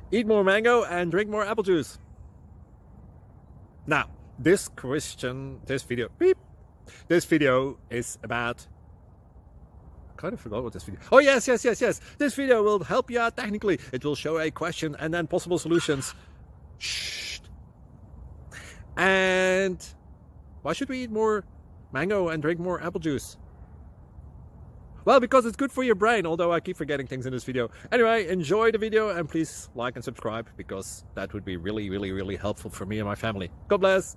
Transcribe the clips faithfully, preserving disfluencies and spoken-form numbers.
Eat more mango and drink more apple juice. Now, this question, this video, beep, this video is about, I kind of forgot what this video, oh yes, yes, yes, yes, this video will help you out technically. It will show a question and then possible solutions. Shh. And why should we eat more mango and drink more apple juice? Well, because it's good for your brain, although I keep forgetting things in this video. Anyway, enjoy the video and please like and subscribe, because that would be really, really, really helpful for me and my family. God bless!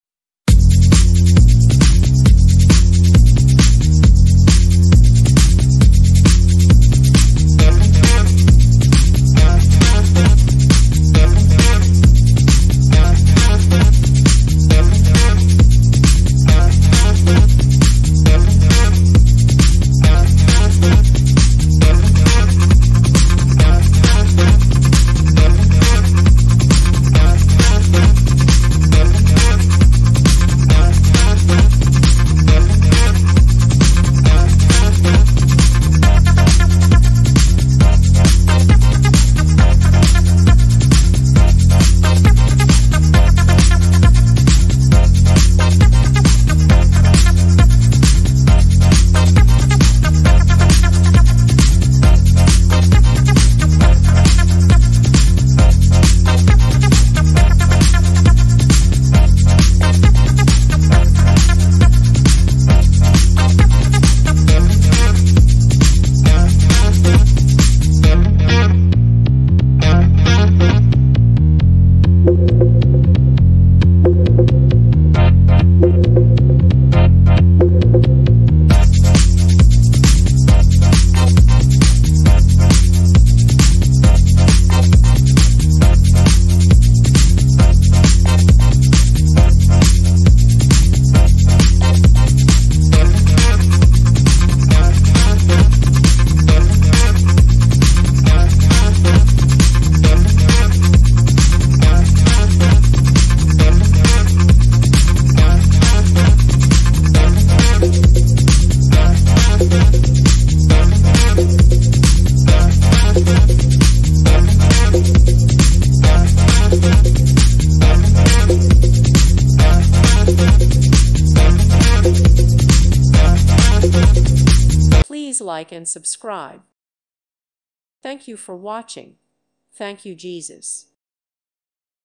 Please like and subscribe. Thank you for watching. Thank you, Jesus.